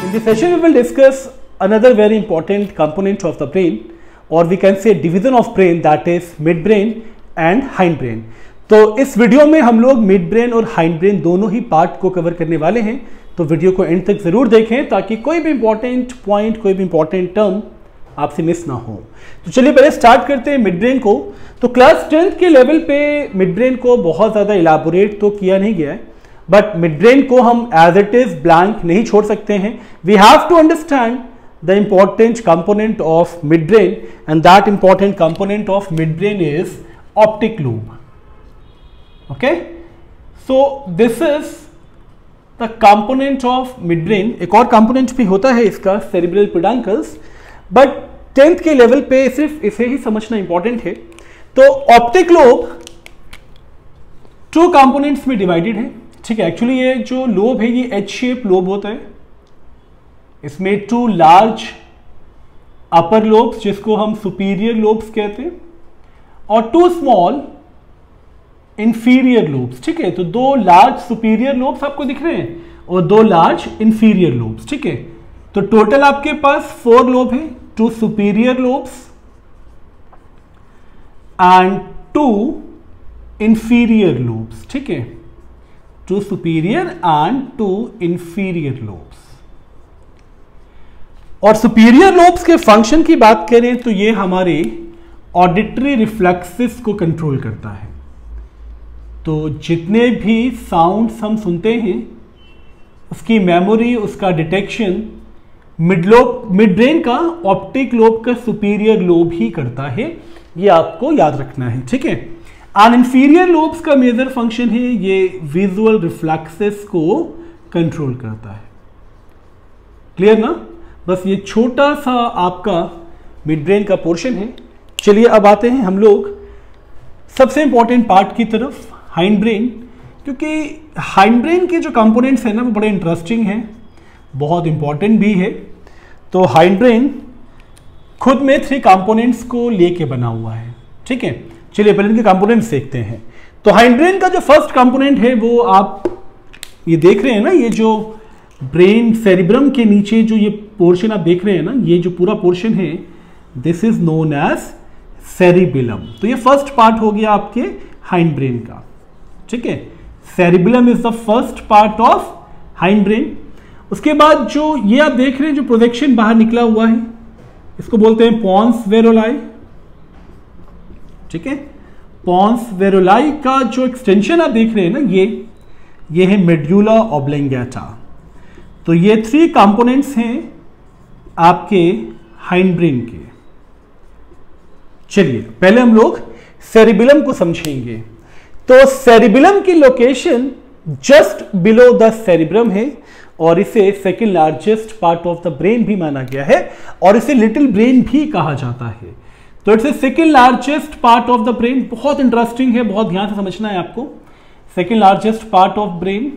In this session, we will discuss another very important component of the brain, or we can say division of brain, that is midbrain and hindbrain. तो इस video में हम लोग mid brain और hind brain दोनों ही part को cover करने वाले हैं, तो वीडियो को एंड तक जरूर देखें ताकि कोई भी इंपॉर्टेंट पॉइंट, कोई भी इंपॉर्टेंट टर्म आपसे मिस ना हो। तो चलिए पहले स्टार्ट करते हैं मिड ब्रेन को। तो क्लास 10th के लेवल पे मिड ब्रेन को बहुत ज़्यादा इलाबोरेट तो किया नहीं गया है, बट मिड ब्रेन को हम एज इट इज ब्लैंक नहीं छोड़ सकते हैं। We have to understand the important component of midbrain, and that important component of midbrain is optic lobe. Okay, so this is the component of midbrain. एक और component भी होता है इसका, cerebral peduncles, but 10th के level पे सिर्फ इसे ही समझना important है। तो optic lobe two components में divided है, ठीक है। एक्चुअली ये जो लोब है ये एच शेप लोब होता है, इसमें टू लार्ज अपर लोब्स जिसको हम सुपीरियर लोब्स कहते हैं, और टू स्मॉल इंफीरियर लोब्स, ठीक है। तो दो लार्ज सुपीरियर लोब्स आपको दिख रहे हैं और दो लार्ज इंफीरियर लोब्स, ठीक है। तो टोटल आपके पास 4 लोब है, 2 superior lobes and 2 inferior lobes, ठीक है। 2 सुपीरियर एंड 2 इंफीरियर लोब्स। और सुपीरियर लोब्स के फंक्शन की बात करें तो ये हमारे ऑडिटरी रिफ्लेक्सेस को कंट्रोल करता है। तो जितने भी साउंड्स हम सुनते हैं उसकी मेमोरी, उसका डिटेक्शन मिड ब्रेन का ऑप्टिक लोब का सुपीरियर लोब ही करता है, ये आपको याद रखना है, ठीक है। एंड इंफीरियर लोब्स का मेजर फंक्शन है ये विजुअल रिफ्लेक्सेस को कंट्रोल करता है। क्लियर ना? बस ये छोटा सा आपका मिड ब्रेन का पोर्शन है। चलिए अब आते हैं हम लोग सबसे इंपॉर्टेंट पार्ट की तरफ, हाइंड ब्रेन। क्योंकि हाइंड ब्रेन के जो कंपोनेंट्स हैं ना वो बड़े इंटरेस्टिंग हैं, बहुत इंपॉर्टेंट भी है। तो हाइंड ब्रेन खुद में 3 कंपोनेंट्स को लेके बना हुआ है, ठीक है। चलिए पहले इनके कंपोनेंट्स देखते हैं। तो हाइंड ब्रेन का जो फर्स्ट कंपोनेंट है वो आप ये देख रहे हैं ना, ये जो ब्रेन सेरिब्रम के नीचे जो ये पोर्शन आप देख रहे हैं ना, ये जो पूरा पोर्शन है this is known as cerebellum. तो ये फर्स्ट पार्ट हो गया आपके हाइंड ब्रेन का, ठीक है। Cerebellum is the first part of hind brain. उसके बाद जो ये आप देख रहे हैं जो प्रोजेक्शन बाहर निकला हुआ है इसको बोलते हैं पॉन्स वेरोलाई, ठीक है। पॉन्स वेरोलाई का जो एक्सटेंशन आप देख रहे हैं ना ये है मेड्यूला ऑब्लिंगेटा। तो ये 3 कंपोनेंट्स हैं आपके हाइंड ब्रेन के। चलिए पहले हम लोग सेरिबिलम को समझेंगे। तो सेरिबिलम की location just below the cerebrum है और इसे second largest part of the brain भी माना गया है और इसे लिटिल ब्रेन भी कहा जाता है। तो it's a second largest part of the brain. बहुत इंटरेस्टिंग है, बहुत ध्यान से समझना है आपको। Second largest part of brain.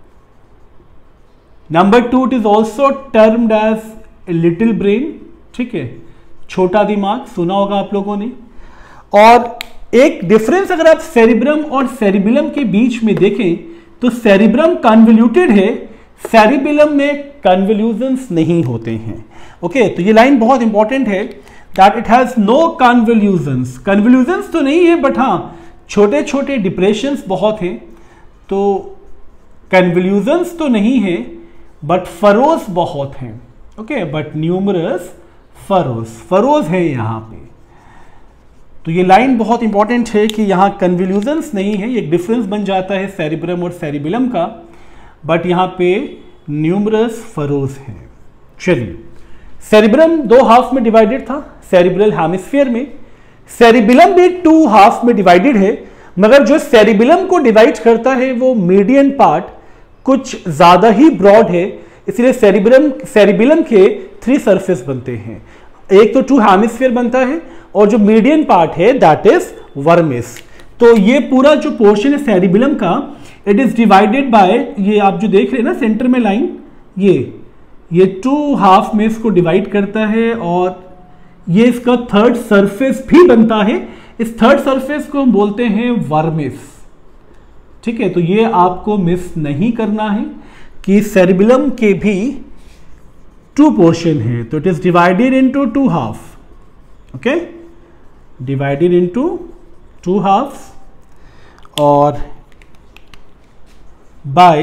Number 2, it is also termed as little brain, ठीक है। छोटा दिमाग सुना होगा आप लोगों ने। और एक डिफरेंस अगर आप सेरिब्रम और सेरिबिलम के बीच में देखें तो सेरिब्रम कन्वोल्यूटेड है, सेरिबिलम में कन्वोल्यूशंस नहीं होते हैं। ओके, तो ये लाइन बहुत इंपॉर्टेंट है that it has no convolutions. Convolutions तो नहीं है बट हाँ छोटे छोटे डिप्रेशंस बहुत हैं। तो कन्वोल्यूशंस तो नहीं है बट फरोज बहुत हैं, ओके, बट न्यूमरस फरोज है यहाँ पे। तो ये लाइन बहुत इंपॉर्टेंट है कि यहाँ कन्वोल्यूशंस नहीं है, एक डिफरेंस बन जाता है सेरिब्रम और सेरिबिलम का, बट यहाँ पे न्यूमरस फरोज है। चलिए, सेरिब्रम 2 हाफ में डिवाइडेड था सेरिब्रल हेमिस्फीयर में। सेरिबिलम भी 2 हाफ में डिवाइडेड है, मगर जो सेरिबिलम को डिवाइड करता है वो मीडियन पार्ट कुछ ज्यादा ही ब्रॉड है, इसलिए सेरिबिलम के 3 सरफेस बनते हैं। एक तो 2 हेमिस्फीयर बनता है और जो मीडियन पार्ट है दैट इज वर्मिस। तो ये पूरा जो पोर्शन है सेरिबिलम का, इट इज डिवाइडेड बाय, ये आप जो देख रहे हैं ना सेंटर में लाइन, ये 2 हाफ में इसको डिवाइड करता है और ये इसका 3rd सरफेस भी बनता है। इस 3rd सरफेस को हम बोलते हैं वर्मिस, ठीक है। तो ये आपको मिस नहीं करना है कि सेरिबिलम के भी टू पोर्शन है, तो it is divided into two half, okay, divided into two half और by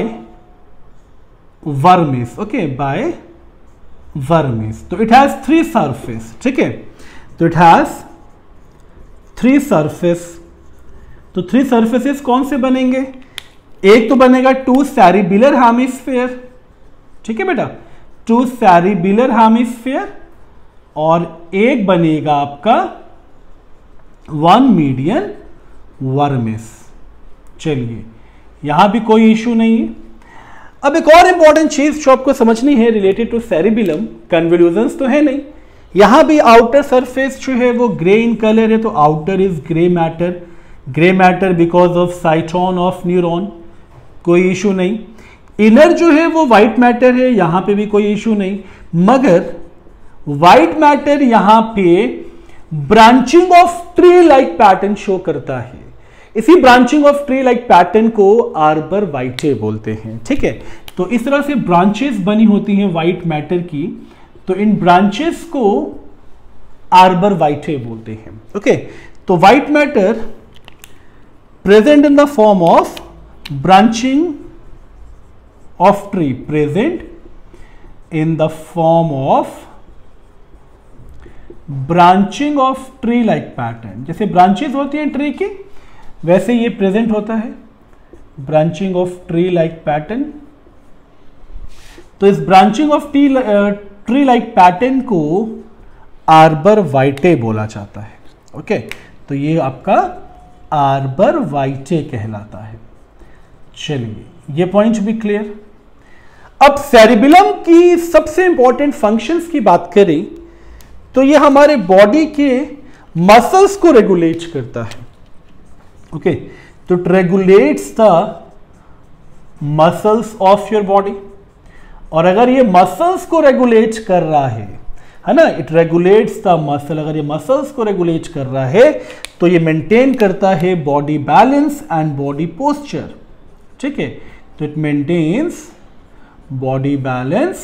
vermis, okay, by vermis. तो इट हैज थ्री सरफेस, ठीक है, तो इट हैज थ्री सरफेस। तो थ्री सरफेसेस कौन से बनेंगे? एक तो बनेगा टू सेरिबेलर हेमिस्फीयर, ठीक है बेटा, टू सेरिबेलर हेमिस्फीयर, और एक बनेगा आपका वन मीडियन वर्मिस। चलिए, यहां भी कोई इश्यू नहीं है। अब एक और इंपॉर्टेंट चीज जो आपको समझनी है रिलेटेड टू सेरिबेलम, कन्वोल्यूशंस तो है नहीं, यहां भी आउटर सरफेस जो है वो ग्रे इन कलर है, तो outer is grey matter because of cyton of neuron, कोई इशू नहीं। इनर जो है वो व्हाइट मैटर है, यहां पे भी कोई इशू नहीं, मगर व्हाइट मैटर यहां पे branching of tree like pattern show करता है। इसी branching of tree like pattern को आर्बर वाइटे बोलते हैं, ठीक है। तो इस तरह से ब्रांचेस बनी होती हैं व्हाइट मैटर की, तो इन ब्रांचेस को आर्बर वाइटे बोलते हैं, ओके। तो white matter present in the form of branching of tree, present in the form of branching of tree like pattern, जैसे ब्रांचेस होती हैं ट्री की वैसे ये प्रेजेंट होता है, branching of tree like pattern. तो इस branching of tree like pattern को आर्बर वाइटे बोला जाता है, ओके। तो ये आपका आर्बर वाइटे कहलाता है। चलिए, ये पॉइंट भी क्लियर। अब सेरिबेलम की सबसे इंपॉर्टेंट फंक्शंस की बात करें तो ये हमारे बॉडी के मसल्स को रेगुलेट करता है, ओके। तो it regulates the muscles of your body, और अगर ये मसल्स को रेगुलेट कर रहा है ना, इट रेगुलेट्स द मसल, अगर ये मसल्स को रेगुलेट कर रहा है तो ये मेंटेन करता है body balance and body posture, ठीक है। तो it maintains body balance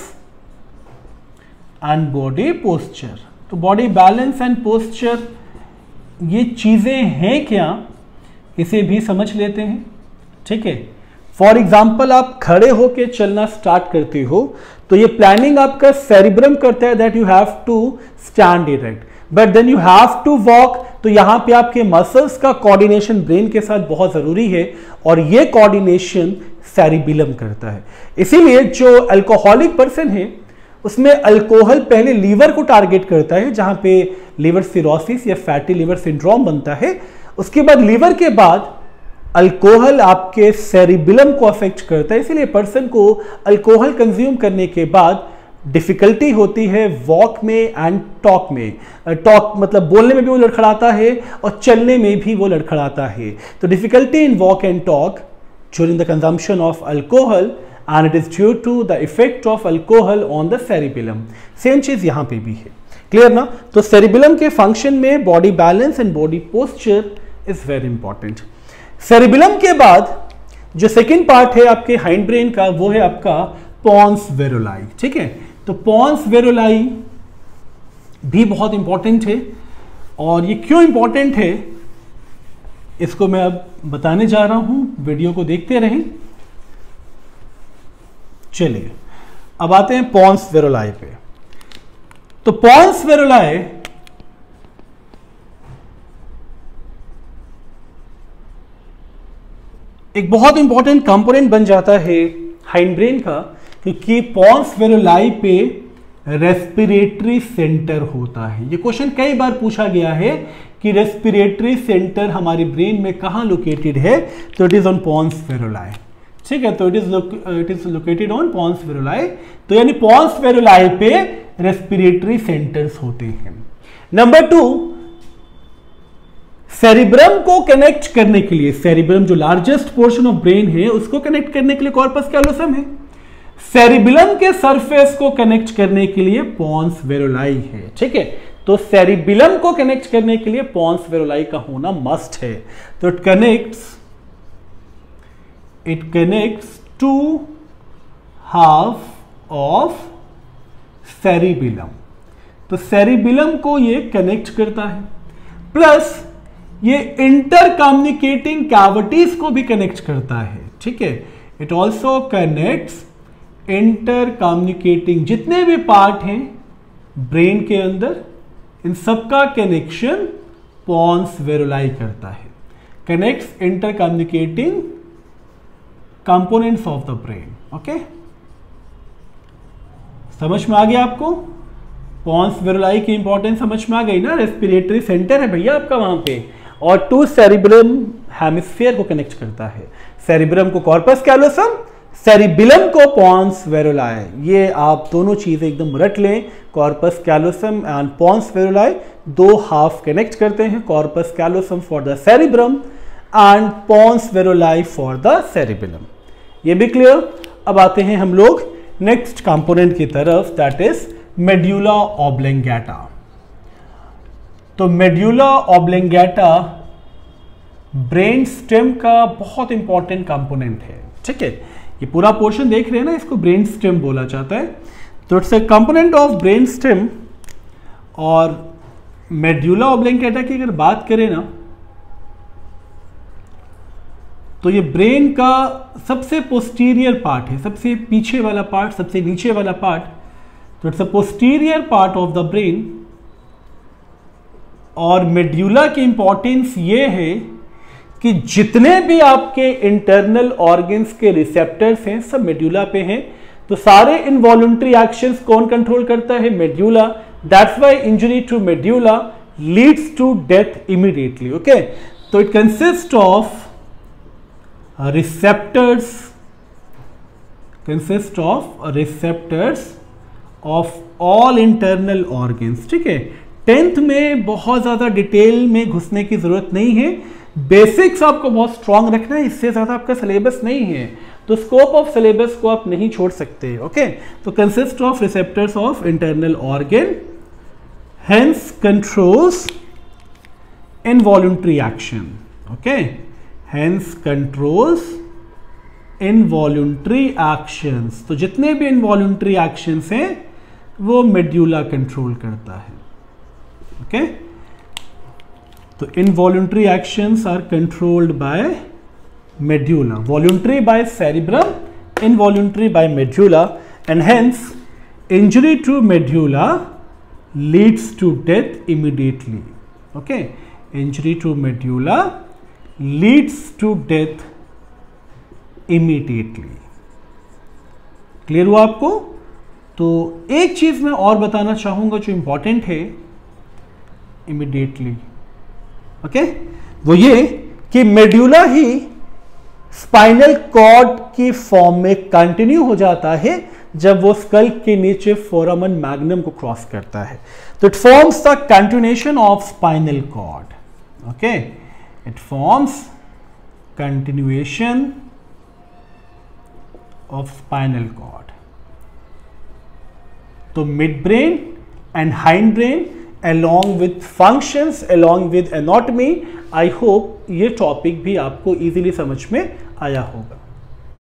and body posture. तो बॉडी बैलेंस एंड पोस्चर ये चीजें हैं क्या, इसे भी समझ लेते हैं, ठीक है। फॉर एग्जाम्पल, आप खड़े होके चलना स्टार्ट करते हो तो ये प्लानिंग आपका सेरिब्रम करता है that you have to stand erect, but then you have to walk. तो यहां पे आपके मसल्स का कोऑर्डिनेशन ब्रेन के साथ बहुत जरूरी है, और ये कोऑर्डिनेशन सेरिबेलम करता है। इसीलिए जो अल्कोहलिक पर्सन है उसमें अल्कोहल पहले लीवर को टारगेट करता है, जहां पे लीवर सिरोसिस या फैटी लीवर सिंड्रोम बनता है। उसके बाद लीवर के बाद अल्कोहल आपके सेरिबेलम को अफेक्ट करता है, इसीलिए पर्सन को अल्कोहल कंज्यूम करने के बाद डिफिकल्टी होती है वॉक में एंड टॉक में। टॉक मतलब बोलने में भी वो लड़खड़ाता है और चलने में भी वो लड़खड़ाता है। तो difficulty in walk and talk during the consumption of alcohol, and it is due to the effect of alcohol on the cerebellum। Same चीज यहां पे भी है, क्लियर ना। तो सेरिबेलम के फंक्शन में body balance and body posture is very important. Cerebellum के बाद जो सेकंड पार्ट है आपके हाइंड ब्रेन का, वो है आपका पॉन्स वेरुलाई, ठीक है। तो पॉन्स वेरुलाई भी बहुत इंपॉर्टेंट है, और ये क्यों इंपॉर्टेंट है इसको मैं अब बताने जा रहा हूं, वीडियो को देखते रहें। चलिए, अब आते हैं पॉन्स वेरुलाई पे। तो पॉन्स वेरुलाई एक बहुत इंपॉर्टेंट कंपोनेंट बन जाता है हाइंड ब्रेन का, क्योंकि पॉन्स वेरुलाई पे रेस्पिरेटरी सेंटर होता है। ये क्वेश्चन कई बार पूछा गया है कि रेस्पिरेटरी सेंटर हमारे ब्रेन में कहां लोकेटेड है, तो it is on pons varolii, ठीक है। तो it is located on pons varolii. तो यानी पॉन्स वेरुलाई पे रेस्पिरेटरी सेंटर्स होते हैं। नंबर 2, सेरिब्रम को कनेक्ट करने के लिए, सेरिब्रम जो लार्जेस्ट पोर्शन ऑफ ब्रेन है उसको कनेक्ट करने के लिए कॉर्पस कैलोसम है। सेरिबेलम के सरफेस को कनेक्ट करने के लिए पॉन्स वेरुलाई है, ठीक है। तो सेरिबेलम को कनेक्ट करने के लिए पॉन्स वेरुलाई का होना मस्ट है। तो it connects two half of सेरिबिलम। तो सेरिबिलम को ये कनेक्ट करता है, प्लस ये इंटर कम्युनिकेटिंग कैविटीज को भी कनेक्ट करता है। ठीक है, it also connects intercommunicating, जितने भी पार्ट हैं ब्रेन के अंदर, इन सबका कनेक्शन पॉन्स वेरुलाई करता है। Connects intercommunicating components of the brain. Okay, समझ में आ गया आपको? पॉन्स वेरुलाई की इंपॉर्टेंस समझ में आ गई ना? रेस्पिरेटरी सेंटर है भैया आपका वहां पे, और टू सेरिब्रम हेमिस्फीयर को कनेक्ट करता है। सेरिब्रम को कॉर्पस कैलोसम, सेरिबिलम को पॉन्स वेरुलाई। ये आप दोनों चीजें एकदम रट लें, corpus callosum and pons varolii दो हाफ कनेक्ट करते हैं, corpus callosum for the cerebrum and pons varolii for the cerebellum. ये भी क्लियर? अब आते हैं हम लोग नेक्स्ट कंपोनेंट की तरफ, दैट इज मेड्यूला ऑब्लिंगेटा। तो मेड्यूला ऑब्लिंगेटा ब्रेन स्टेम का बहुत इंपॉर्टेंट कंपोनेंट है। ठीक है, ये पूरा पोर्शन देख रहे हैं ना, इसको ब्रेन स्टेम बोला जाता है। तो it's a component of brain stem. और मेड्यूला ऑब्लिंगेटा की अगर बात करें ना, तो ये ब्रेन का सबसे पोस्टीरियर पार्ट है, सबसे पीछे वाला पार्ट, सबसे नीचे वाला पार्ट। तो it's a posterior part of the brain. और मेड्यूला की इंपॉर्टेंस ये है कि जितने भी आपके इंटरनल ऑर्गन्स के रिसेप्टर्स हैं सब मेड्यूला पे हैं। तो सारे इनवॉलंटरी एक्शंस कौन कंट्रोल करता है? Medulla. That's why injury to medulla leads to death immediately. Okay, तो it consist of receptors of all internal organs। ठीक है, 10th में बहुत ज्यादा डिटेल में घुसने की जरूरत नहीं है, बेसिक्स आपको बहुत स्ट्रांग रखना है, इससे ज्यादा आपका सिलेबस नहीं है, तो स्कोप ऑफ सिलेबस को आप नहीं छोड़ सकते। ओके, तो consist of receptors of internal organ, hence controls involuntary action. Okay, hence controls involuntary actions। तो जितने भी involuntary actions हैं वो मेड्यूला कंट्रोल करता है। ओके, तो involuntary actions are controlled by medulla, voluntary by cerebrum, involuntary by medulla, and hence injury to medulla leads to death immediately। Okay, injury to medulla leads to death immediately। Clear हुआ आपको? तो एक चीज मैं और बताना चाहूंगा जो इंपॉर्टेंट है, इमीडिएटली। ओके, वो ये कि मेड्यूला ही स्पाइनल कॉर्ड की फॉर्म में कंटिन्यू हो जाता है जब वो स्कल के नीचे फोरामन मैग्नम को क्रॉस करता है। तो it forms the continuation of spinal cord. Okay, it forms continuation of spinal cord। तो midbrain and hindbrain along with functions, along with anatomy, I hope ये टॉपिक भी आपको easily समझ में आया होगा।